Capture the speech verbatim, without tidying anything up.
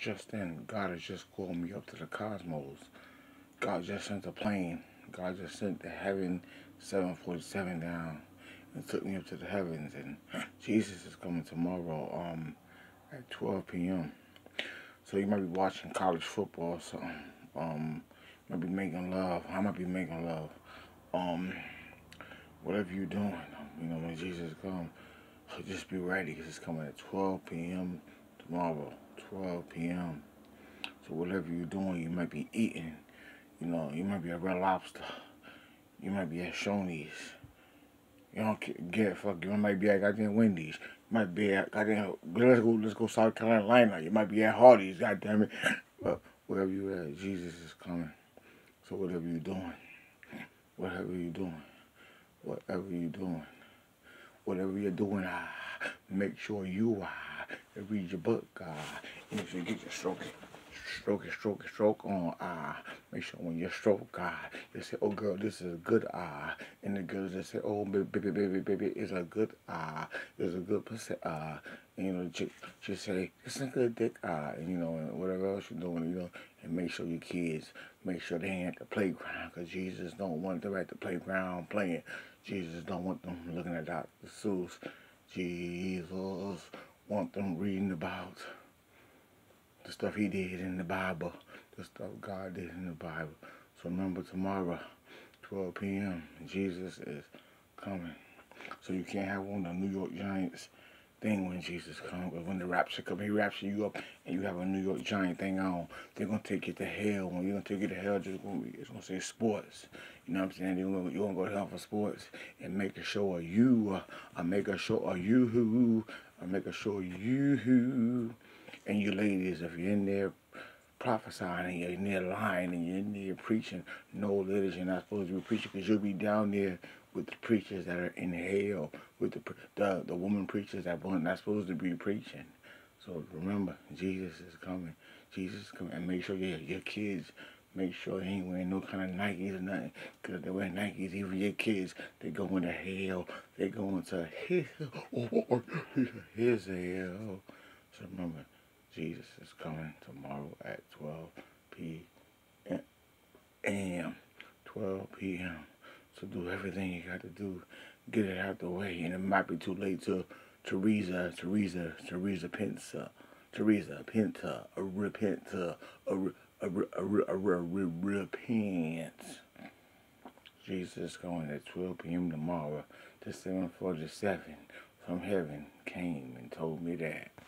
just then, God has just called me up to the cosmos. God just sent a plane. God just sent the heaven seven forty-seven down and took me up to the heavens. And Jesus is coming tomorrow um, at twelve p m So you might be watching college football or something. Um, might be making love. I might be making love. Um, whatever you're doing, you know, when Jesus comes, just be ready because it's coming at twelve p m tomorrow. twelve p m So whatever you're doing, you might be eating. You know, you might be at Red Lobster. You might be at Shoney's. You don't get fuck. You might be at goddamn Wendy's. You might be at goddamn. Let's go. Let's go South Carolina. You might be at Hardee's. Goddamn it. But wherever you at, Jesus is coming. So whatever you're doing, whatever you're doing, whatever you're doing, whatever you're doing, ah, make sure you ah, read your book, ah, and if you get your stroke, stroke it, stroke it, stroke on, ah, make sure when you stroke, ah, you say, oh girl, this is a good ah, and the girls just say, oh baby, baby, baby, baby, it's a good ah, it's a good pussy ah, and you know, she, she say, it's a good dick ah, and you know, and whatever else you're doing, you know, and make sure your kids, make sure they ain't at the playground, because Jesus don't want them at the playground playing. Jesus don't want them looking at Doctor Seuss. Jesus want them reading about the stuff he did in the Bible, the stuff God did in the Bible. So remember tomorrow, twelve p m, Jesus is coming. So you can't have one of the New York Giants thing when Jesus comes. But when the rapture comes, he rapture you up and you have a New York Giant thing on, they're going to take you to hell. When you're going to take you to hell, just gonna be, it's going to say sports. You know what I'm saying? You're going to go to hell for sports and make a show of you, uh, or make a show of you who, or make a show of you who. And you ladies, if you're in there prophesying and you're in there lying and you're in there preaching, no, ladies, you're not supposed to be preaching because you'll be down there with the preachers that are in hell, with the the, the woman preachers that are not supposed to be preaching. So remember, Jesus is coming. Jesus is coming. And make sure your, your kids, make sure they ain't wearing no kind of Nikes or nothing. Because if they wear Nikes, even your kids, they go into hell. They go into hell. Here's hell. So remember, Jesus is coming tomorrow at twelve p m twelve p m So do everything you got to do. Get it out the way. And it might be too late to Teresa, Teresa, Teresa Pinta, Teresa Pinta, a repent, a, a, a, a, a, a repent. Jesus is going at twelve p m tomorrow. The seven forty-seven from heaven came and told me that.